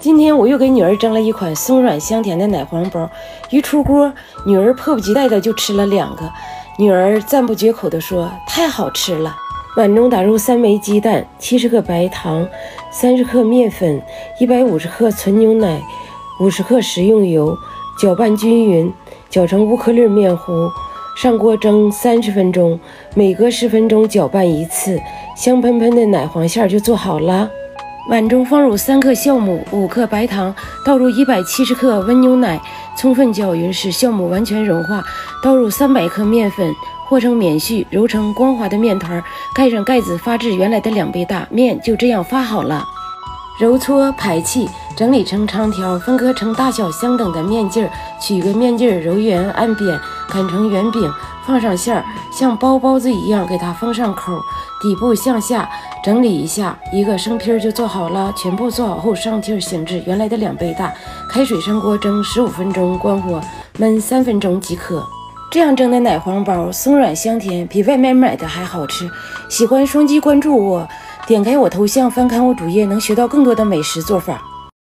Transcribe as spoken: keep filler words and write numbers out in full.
今天我又给女儿蒸了一款松软香甜的奶黄包，一出锅，女儿迫不及待的就吃了两个。女儿赞不绝口的说：“太好吃了。”碗中打入三枚鸡蛋、七十克白糖、三十克面粉、一百五十克纯牛奶、五十克食用油，搅拌均匀，搅成乌克粒面糊。上锅蒸三十分钟，每隔十分钟搅拌一次，香喷喷的奶黄馅就做好了。碗中放入三克酵母、五克白糖，倒入一百七十克温牛奶，充分搅匀，使酵母完全融化。倒入三百克面粉，和成棉絮，揉成光滑的面团，盖上盖子发至原来的两倍大，面就这样发好了。揉搓排气，整理成长条，分割成大小相等的面剂儿，取个面剂儿揉圆按扁，擀成圆饼，放上馅儿，像包包子一样给它封上口，底部向下整理一下，一个生坯就做好了。全部做好后上屉醒至原来的两倍大，开水上锅蒸十五分钟，关火焖三分钟即可。这样蒸的奶黄包松软香甜，比外面买的还好吃。喜欢双击关注我，点开我头像翻看我主页，能学到更多的美食做法。